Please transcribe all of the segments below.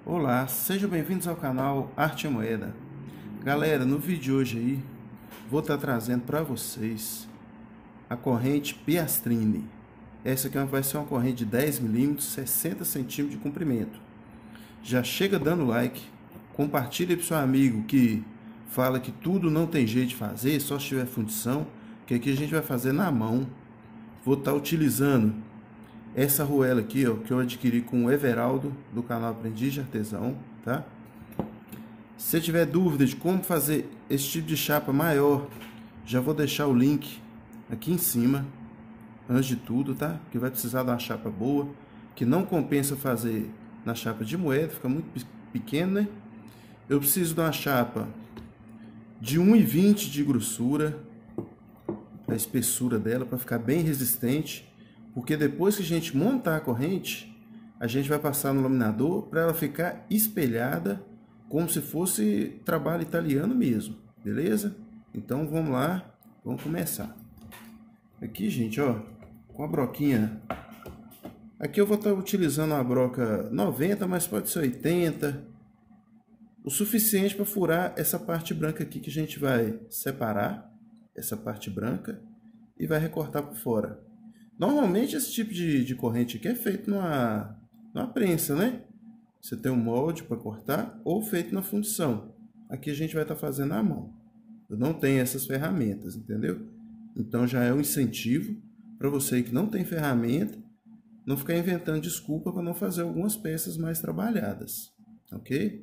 Olá, sejam bem-vindos ao canal Arte e Moeda. Galera, no vídeo de hoje aí, vou estar trazendo para vocês a corrente Piastrini. Essa aqui vai ser uma corrente de 10 mm, 60 cm de comprimento. Já chega dando like, compartilha para o seu amigo que fala que tudo não tem jeito de fazer, só se tiver fundição, que aqui a gente vai fazer na mão. Vou estar utilizando essa arruela aqui, ó, que eu adquiri com o Everaldo, do canal Aprendiz de Artesão, tá? Se você tiver dúvida de como fazer esse tipo de chapa maior, já vou deixar o link aqui em cima, antes de tudo, tá? Que vai precisar de uma chapa boa, que não compensa fazer na chapa de moeda, fica muito pequeno, né? Eu preciso de uma chapa de 1,20 de grossura, a espessura dela, para ficar bem resistente. Porque depois que a gente montar a corrente, a gente vai passar no laminador para ela ficar espelhada, como se fosse trabalho italiano mesmo, beleza? Então vamos lá, vamos começar. Aqui, gente, ó, com a broquinha. Aqui eu vou estar utilizando a broca 90, mas pode ser 80. O suficiente para furar essa parte branca aqui que a gente vai separar, essa parte branca, e vai recortar por fora. Normalmente esse tipo de corrente aqui é feito numa prensa, né? Você tem um molde para cortar ou feito na fundição. Aqui a gente vai estar fazendo à mão. Eu não tenho essas ferramentas, entendeu? Então já é um incentivo para você que não tem ferramenta, não ficar inventando desculpa para não fazer algumas peças mais trabalhadas, ok?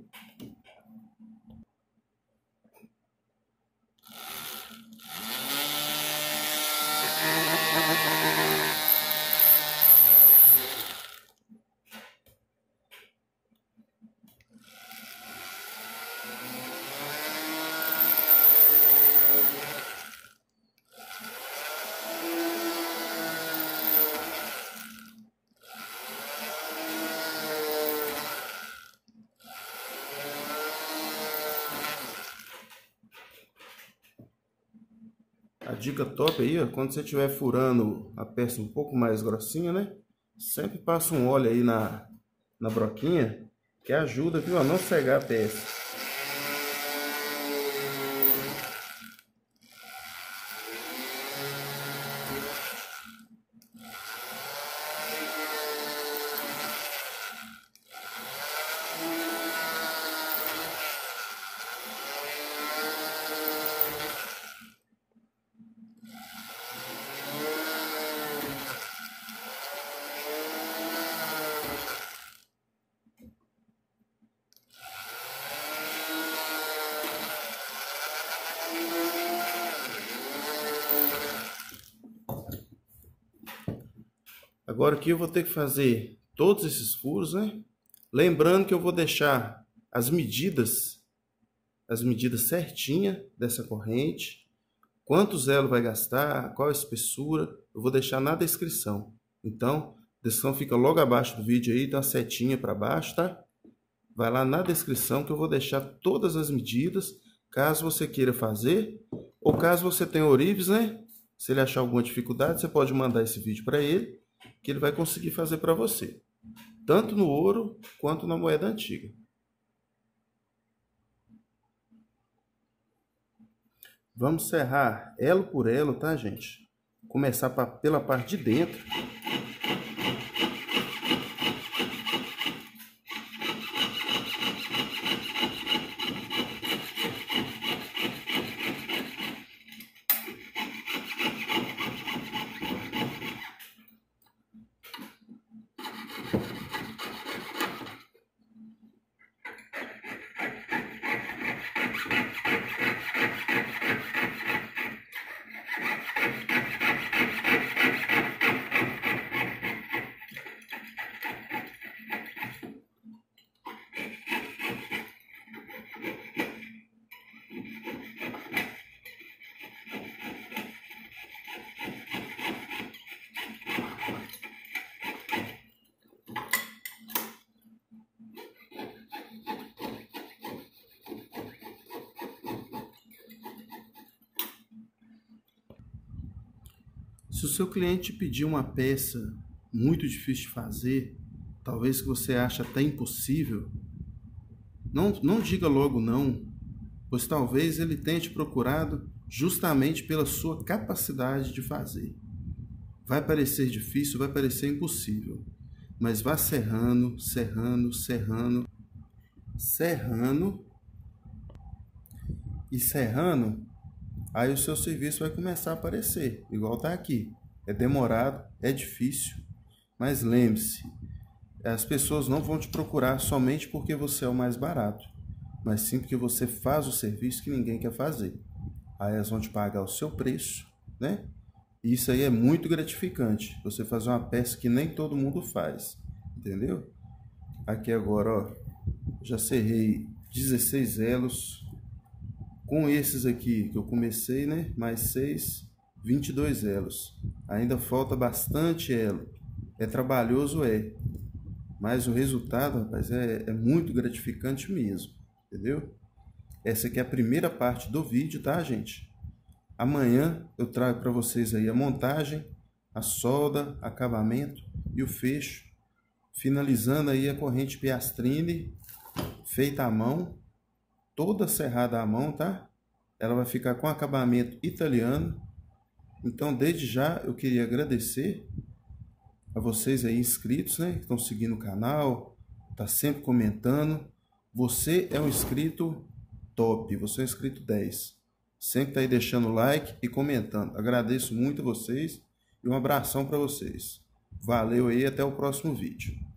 A dica top aí, ó, quando você estiver furando a peça um pouco mais grossinha, né? Sempre passa um óleo aí na broquinha, que ajuda, viu, a não cegar a peça. Agora aqui eu vou ter que fazer todos esses furos, né? Lembrando que eu vou deixar as medidas certinhas dessa corrente, quantos elo vai gastar, qual a espessura, eu vou deixar na descrição. Então, a descrição fica logo abaixo do vídeo aí, dá uma setinha para baixo, tá? Vai lá na descrição que eu vou deixar todas as medidas, caso você queira fazer, ou caso você tenha ourives, né? Se ele achar alguma dificuldade, você pode mandar esse vídeo para ele, que ele vai conseguir fazer para você, tanto no ouro quanto na moeda antiga. Vamos serrar elo por elo, tá, gente? Começar pela parte de dentro. Se o seu cliente pedir uma peça muito difícil de fazer, talvez que você ache até impossível, Não diga logo não, pois talvez ele tenha te procurado justamente pela sua capacidade de fazer. Vai parecer difícil, vai parecer impossível, mas vá serrando, serrando, serrando, serrando e serrando, aí o seu serviço vai começar a aparecer, igual está aqui. É demorado, é difícil, mas lembre-se, as pessoas não vão te procurar somente porque você é o mais barato, mas sim porque você faz o serviço que ninguém quer fazer. Aí elas vão te pagar o seu preço, né? E isso aí é muito gratificante, você fazer uma peça que nem todo mundo faz, entendeu? Aqui agora, ó, já serrei 16 elos, com esses aqui que eu comecei, né? Mais 6, 22 elos. Ainda falta bastante elo. É trabalhoso, mas o resultado, rapaz, é muito gratificante mesmo, entendeu? Essa aqui é a primeira parte do vídeo, tá, gente? Amanhã eu trago para vocês aí a montagem, a solda, acabamento e o fecho, finalizando aí a corrente Piastrini, feita à mão, toda serrada à mão, tá? Ela vai ficar com acabamento italiano. Então, desde já, eu queria agradecer a vocês aí inscritos, né? Que estão seguindo o canal, tá sempre comentando. Você é um inscrito top, você é um inscrito 10. Sempre tá aí deixando like e comentando. Agradeço muito a vocês e um abração para vocês. Valeu aí, até o próximo vídeo.